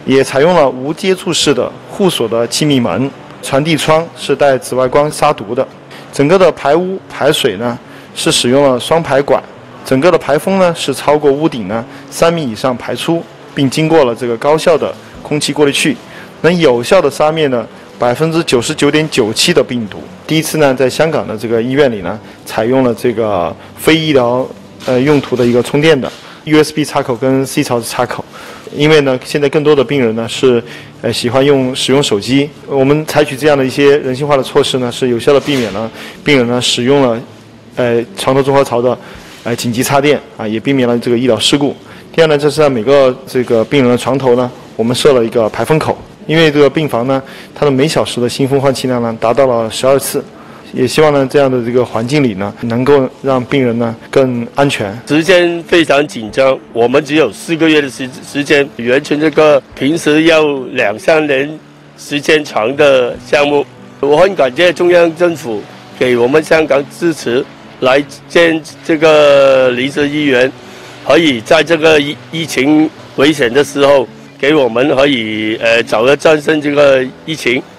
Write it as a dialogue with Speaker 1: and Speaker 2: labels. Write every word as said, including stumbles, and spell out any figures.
Speaker 1: 也采用了无接触式的护锁的气密门，传递窗是带紫外光杀毒的。整个的排污排水呢是使用了双排管，整个的排风呢是超过屋顶呢三米以上排出，并经过了这个高效的空气过滤器，能有效的杀灭呢百分之九十九点九七的病毒。第一次呢，在香港的这个医院里呢，采用了这个非医疗呃用途的一个充电的 U S B 插口跟 C 槽插口。因为呢，现在更多的病人呢是呃喜欢用使用手机，我们采取这样的一些人性化的措施呢，是有效的避免了病人呢使用了呃床头综合槽的呃紧急插电啊，也避免了这个医疗事故。第二呢，就是在每个这个病人的床头呢，我们设了一个排风口，因为这个病房呢，它的每小时的新风换气量呢达到了十二次。也希望呢，这样的这个环境里呢，能够让病人呢更安全。
Speaker 2: 时间非常紧张，我们只有四个月的时时间，完成这个平时要两三年时间长的项目。我很感谢中央政府给我们香港支持，来建这个临时医院，可以在这个疫疫情危险的时候，给我们可以呃早日战胜这个疫情。